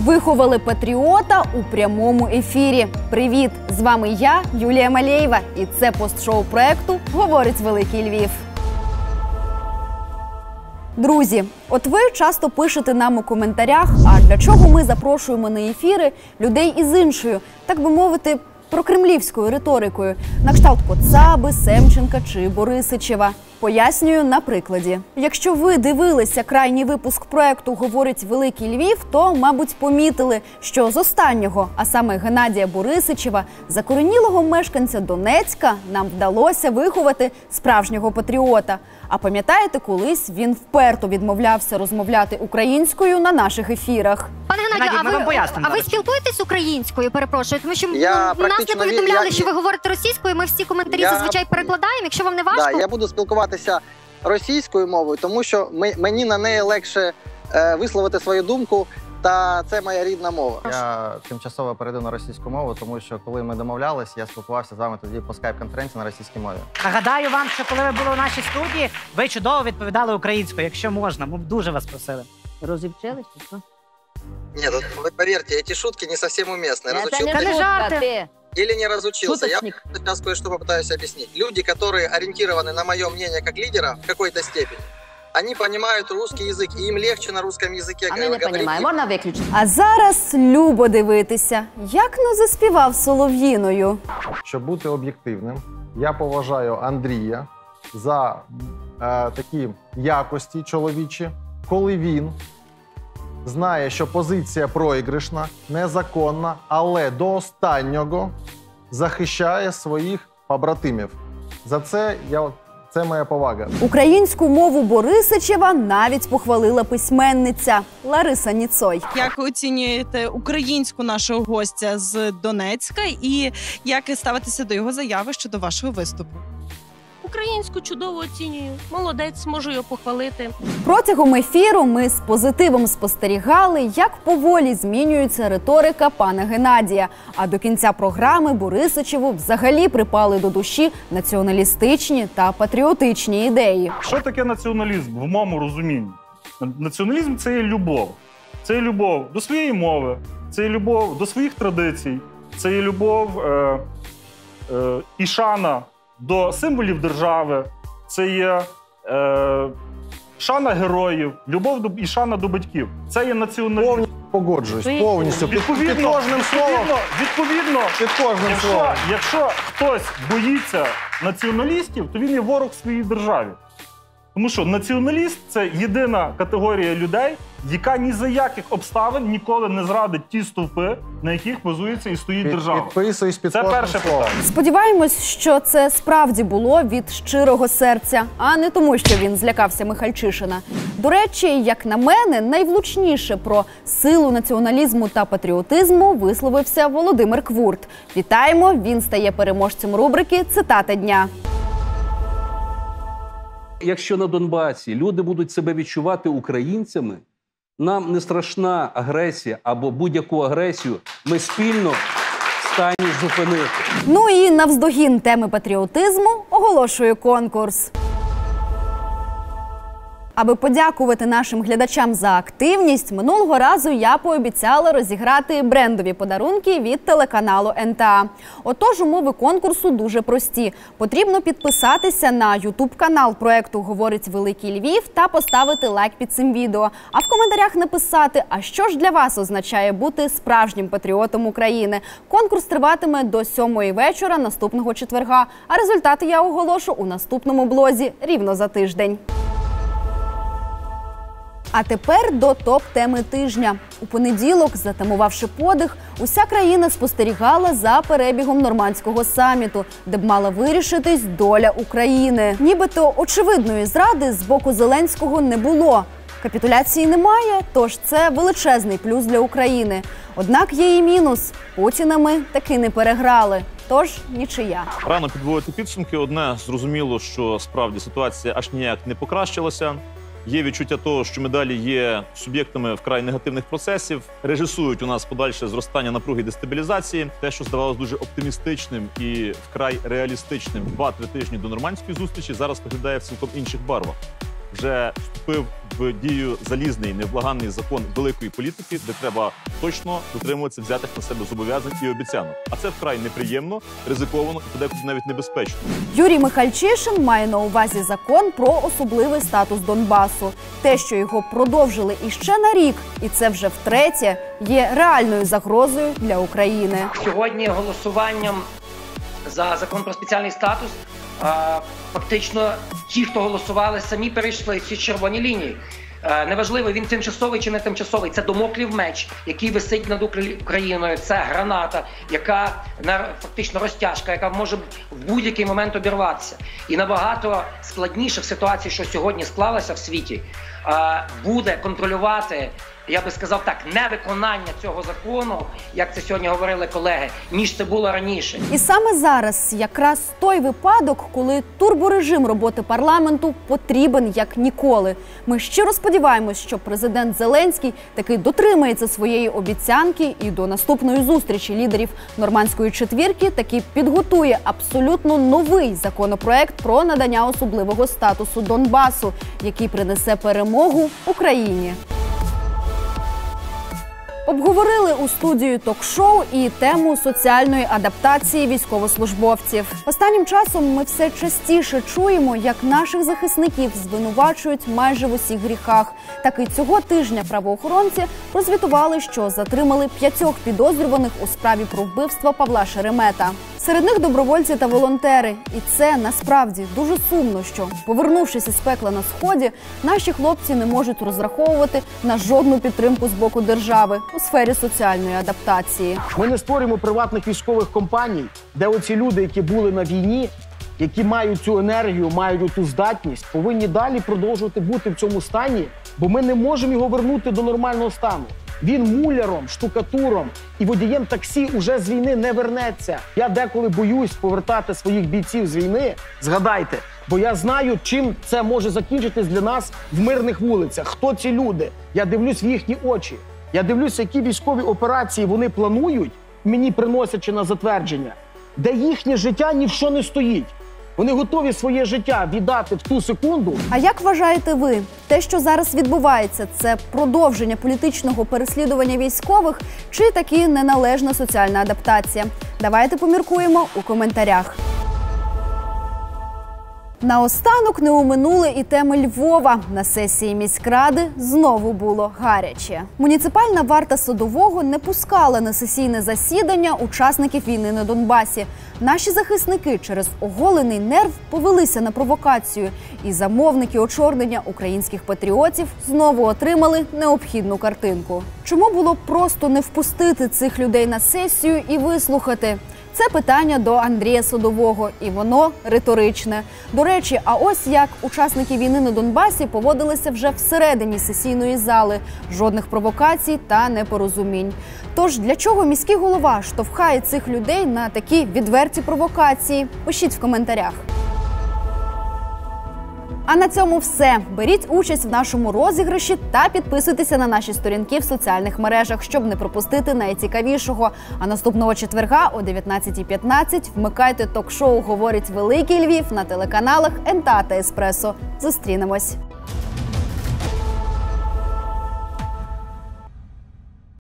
Виховали патріота у прямому ефірі. Привіт! З вами я, Юлія Малеєва, і це постшоу проекту «Говорить Великий Львів». Друзі, от ви часто пишете нам у коментарях, а для чого ми запрошуємо на ефіри людей із іншою, так би мовити, прокремлівською риторикою, на кшталт Коцаби, Семченка чи Борисичева. Пояснюю на прикладі. Якщо ви дивилися крайній випуск проекту «Говорить Великий Львів», то, мабуть, помітили, що з останнього, а саме Геннадія Борисичева, закоренілого мешканця Донецька, нам вдалося виховати справжнього патріота. А пам'ятаєте, колись він вперто відмовлявся розмовляти українською на наших ефірах? Пане Геннадію, а ви спілкуєтесь українською, перепрошую? Тому що нас не повідомляли, що ви говорите російською, ми всі коментарі зазвичай перекладаємо, якщо вам не важко. Так, я буду спілкуватися російською мовою, тому що мені на неї легше висловити свою думку, та це моя рідна мова. Я тимчасово перейду на російську мову, тому що коли ми домовлялись, я спілкувався з вами тоді по скайп-конференції на російській мові. Нагадаю вам, що коли ви були у нашій студії, ви чудово відповідали українською, якщо можна. Ми дуже вас просили. Розівчились? Ні, ви повірте, ці шутки не зовсім умісні. Це не жарти. Или не разучился. Я сейчас кое-что попытаюсь объяснить. Люди, которые ориентированы на мое мнение как лидера в какой-то степени, они понимают русский язык, и им легче на русском языке говорить. Можна виключити? А зараз любо дивитися, як заспівав солов'їною. Щоб бути об'єктивним, я поважаю Андрія за такі якості чоловічі, коли він знає, що позиція проіграшна, незаконна, але до останнього захищає своїх побратимів. За це це моя повага. Українську мову Борисичева навіть похвалила письменниця Лариса Ніцой. Як ви оцінюєте українську нашого гостя з Донецька і як ставитеся до його заяви щодо вашого виступу? Українську чудово оцінюю. Молодець, можу його похвалити. Протягом ефіру ми з позитивом спостерігали, як поволі змінюється риторика пана Геннадія. А до кінця програми Борисичеву взагалі припали до душі націоналістичні та патріотичні ідеї. Що таке націоналізм в моєму розумінні? Націоналізм – це є любов. Це є любов до своєї мови, це є любов до своїх традицій, це є любов і шана до символів держави, це є шана героїв, любов і шана до батьків. Це є націоналізм. Повністю погоджуюсь, повністю. Під кожним словом. Відповідно, якщо хтось боїться націоналістів, то він є ворог своїй державі. Тому що націоналіст – це єдина категорія людей, яка ні за яких обставин ніколи не зрадить ті стовпи, на яких базується і стоїть держава. Підписуюсь під це перше питання. Сподіваємось, що це справді було від щирого серця, а не тому, що він злякався Михальчишина. До речі, як на мене, найвлучніше про силу націоналізму та патріотизму висловився Володимир Квурт. Вітаємо, він стає переможцем рубрики «Цитата дня». Якщо на Донбасі люди будуть себе відчувати українцями, нам не страшна агресія або будь-яку агресію ми спільно в стані зупинити. Ну і навздогін теми патріотизму оголошую конкурс. Аби подякувати нашим глядачам за активність, минулого разу я пообіцяла розіграти брендові подарунки від телеканалу НТА. Отож, умови конкурсу дуже прості. Потрібно підписатися на ютуб-канал проекту «Говорить Великий Львів» та поставити лайк під цим відео. А в коментарях написати, а що ж для вас означає бути справжнім патріотом України. Конкурс триватиме до 7-ї вечора наступного четверга, а результати я оголошу у наступному блозі рівно за тиждень. А тепер до топ-теми тижня. У понеділок, затамувавши подих, уся країна спостерігала за перебігом нормандського саміту, де б мала вирішитись доля України. Нібито очевидної зради з боку Зеленського не було. Капітуляції немає, тож це величезний плюс для України. Однак є і мінус. Путіна ми таки не переграли. Тож нічия. Рано підводити підсумки. Одне зрозуміло, що справді ситуація аж ніяк не покращилася. Є відчуття того, що ми далі є суб'єктами вкрай негативних процесів, режисують у нас подальше зростання напруги і дестабілізації. Те, що здавалося дуже оптимістичним і вкрай реалістичним 2-3 тижні до нормандської зустрічі, зараз виглядає в цілком інших барвах. Вже вступив в дію залізний, невблаганний закон великої політики, де треба точно дотримуватися взятих на себе зобов'язань і обіцянок. А це вкрай неприємно, ризиковано і подекуди навіть небезпечно. Юрій Михальчишин має на увазі закон про особливий статус Донбасу. Те, що його продовжили іще на рік, і це вже втретє, є реальною загрозою для України. Сьогодні голосуванням за закон про спеціальний статус фактично ті, хто голосували, самі перейшли ці червоні лінії. Неважливо, він тимчасовий чи не тимчасовий. Це домоклів меч, який висить над Україною. Це граната, яка фактично розтяжка, яка може в будь-який момент обірватися. І набагато складніше в ситуації, що сьогодні склалася в світі, буде контролювати, я би сказав так, невиконання цього закону, як це сьогодні говорили колеги, ніж це було раніше. І саме зараз якраз той випадок, коли турборежим роботи парламенту потрібен як ніколи. Ми щиро сподіваємось, що президент Зеленський таки дотримається своєї обіцянки і до наступної зустрічі лідерів Нормандської четвірки таки підготує абсолютно новий законопроект про надання особливого статусу Донбасу, який принесе перемогу Україні. Обговорили у студії ток-шоу і тему соціальної адаптації військовослужбовців. Останнім часом ми все частіше чуємо, як наших захисників звинувачують майже в усіх гріхах. Так і цього тижня правоохоронці розвітували, що затримали 5 підозрюваних у справі про вбивство Павла Шеремета. Серед них добровольці та волонтери. І це насправді дуже сумно, що, повернувшись із пекла на Сході, наші хлопці не можуть розраховувати на жодну підтримку з боку держави у сфері соціальної адаптації. Ми не створюємо приватних військових компаній, де оці люди, які були на війні, які мають цю енергію, мають ту здатність, повинні далі продовжувати бути в цьому стані, бо ми не можемо його вернути до нормального стану. Він муляром, штукатуром і водієм таксі уже з війни не вернеться. Я деколи боюсь повертати своїх бійців з війни, згадайте, бо я знаю, чим це може закінчитись для нас в мирних вулицях. Хто ці люди? Я дивлюсь в їхні очі. Я дивлюся, які військові операції вони планують, мені приносячи на затвердження, де їхнє життя ні в що не стоїть. Вони готові своє життя віддати в ту секунду. А як вважаєте ви, те, що зараз відбувається, це продовження політичного переслідування військових чи таки неналежна соціальна адаптація? Давайте поміркуємо у коментарях. Наостанок не оминули і теми Львова. На сесії міськради знову було гаряче. Муніципальна варта Садового не пускала на сесійне засідання учасників війни на Донбасі. Наші захисники через оголений нерв повелися на провокацію. І замовники очорнення українських патріотів знову отримали необхідну картинку. Чому було просто не впустити цих людей на сесію і вислухати? Це питання до Андрія Садового, і воно риторичне. До речі, а ось як учасники війни на Донбасі поводилися вже всередині сесійної зали. Жодних провокацій та непорозумінь. Тож для чого міський голова штовхає цих людей на такі відверті провокації? Пишіть в коментарях. А на цьому все. Беріть участь в нашому розіграші та підписуйтеся на наші сторінки в соціальних мережах, щоб не пропустити найцікавішого. А наступного четверга о 19:15 вмикайте ток-шоу «Говорить Великий Львів» на телеканалах НТА та Еспресо. Зустрінемось!